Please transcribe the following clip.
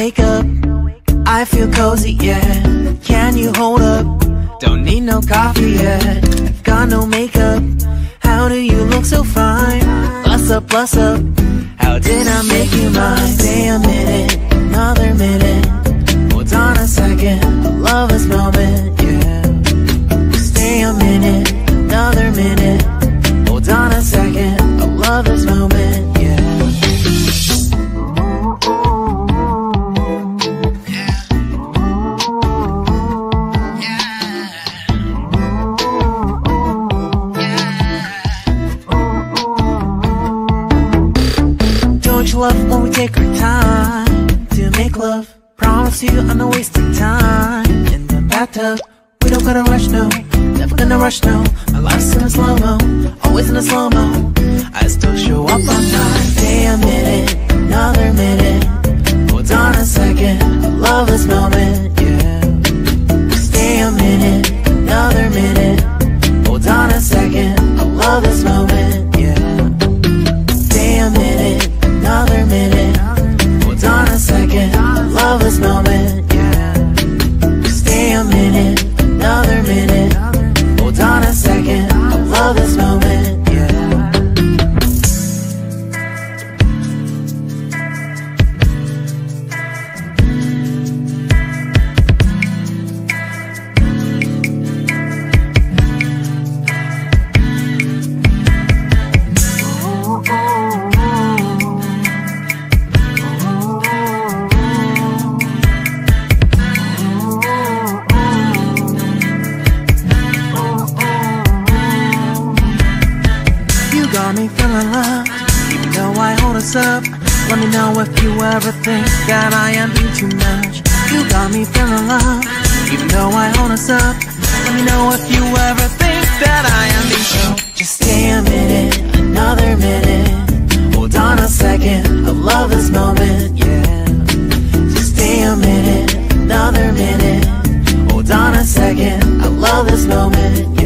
wake up, I feel cozy, yeah. Can you hold up? Don't need no coffee yet. Got no makeup. How do you look so fine? Bust up, how did I make you mine? Stay a minute, another minute. Hold on a second, I love this moment, yeah. Stay a minute, another minute. Hold on a second, I love this moment, yeah. Don't you love when we take our time to make love? Promise you I'm not wasting time in the bathtub. We don't gotta rush, no. Never gonna rush, no. My life's in a slow-mo, always in a slow-mo. I still show up on time. Stay a minute, another minute. Hold on a second, I love this moment, yeah. Stay a minute, another minute. Hold on a second, I love this moment, yeah. Stay a minute, another minute. Hold on a second, I love this moment, yeah. Stay a minute, another minute. Hold on a second, I love this moment, yeah. Got me feeling loved, even though I hold us up. Let me know if you ever think that I am being too much. You got me feeling loved, even though I hold us up. Let me know if you ever think that I am being too much. Just stay a minute, another minute. Hold on a second, I love this moment, yeah. Just stay a minute, another minute. Hold on a second, I love this moment,